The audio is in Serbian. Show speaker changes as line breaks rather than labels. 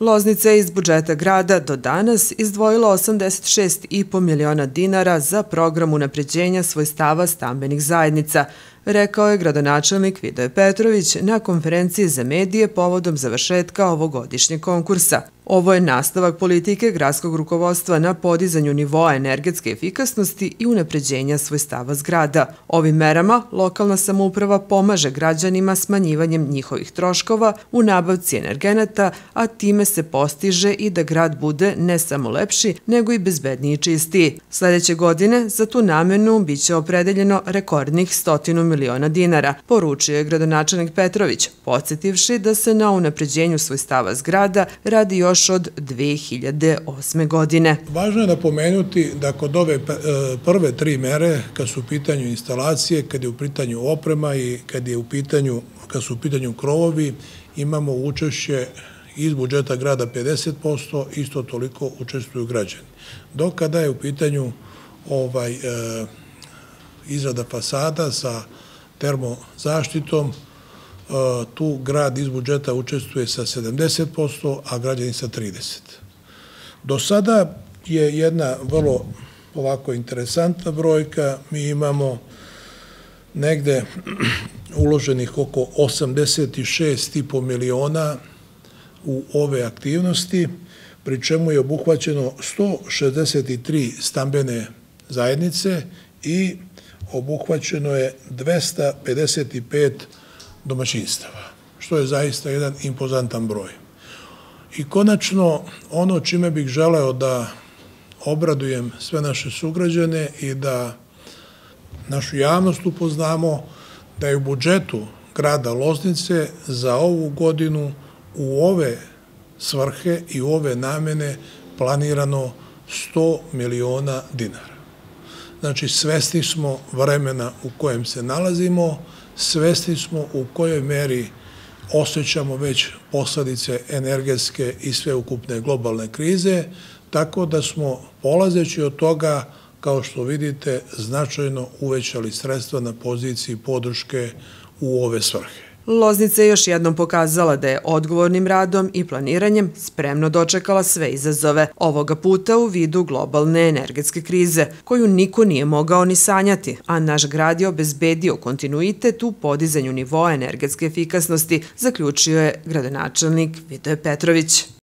Loznica je iz budžeta grada do danas izdvojila 86,5 miliona dinara za program unapređenja svojstava stambenih zajednica, rekao je gradonačelnik Vidoje Petrović na konferenciji za medije povodom završetka ovogodišnjeg konkursa. Ovo je nastavak politike gradskog rukovodstva na podizanju nivoa energetske efikasnosti i unapređenja svojstava zgrada. Ovim merama lokalna samouprava pomaže građanima smanjivanjem njihovih troškova u nabavci energenata, a time se postiže i da grad bude ne samo lepši, nego i bezbedniji i čistiji. Sledeće godine za tu namenu biće opredeljeno rekordnih 100 miliona dinara, poručio je gradonačelnik Petrović, podsjetivši da se na unapređenju svojstava zgrada radi još od 2008. godine.
Važno je napomenuti da kod ove prve tri mere, kad su u pitanju instalacije, kad je u pitanju oprema i kad su u pitanju krovovi, imamo učešće iz budžeta grada 50%, isto toliko učestvuju građani. Dok kada je u pitanju izrada fasada sa termozaštitom, tu grad iz budžeta učestvuje sa 70%, a građani sa 30%. Do sada je jedna vrlo ovako interesantna brojka. Mi imamo negde uloženih oko 86,5 miliona u ove aktivnosti, pri čemu je obuhvaćeno 163 stambene zajednice i obuhvaćeno je 255 domaćinstava, što je zaista jedan impozantan broj. I konačno, ono čime bih želeo da obradujem sve naše sugrađane i da našu javnost upoznamo, da je u budžetu grada Loznice za ovu godinu u ove svrhe i u ove namene planirano 100 miliona dinara. Znači, svesni smo vremena u kojem se nalazimo, svesni smo u kojoj meri osjećamo već posledice energetske i sveukupne globalne krize, tako da smo, polazeći od toga, kao što vidite, značajno uvećali sredstva na poziciji podrške u ove svrhe.
Loznica je još jednom pokazala da je odgovornim radom i planiranjem spremno dočekala sve izazove, ovoga puta u vidu globalne energetske krize, koju niko nije mogao ni sanjati, a naš grad je obezbedio kontinuitet u podizanju nivoa energetske efikasnosti, zaključio je gradonačelnik Vidoje Petrović.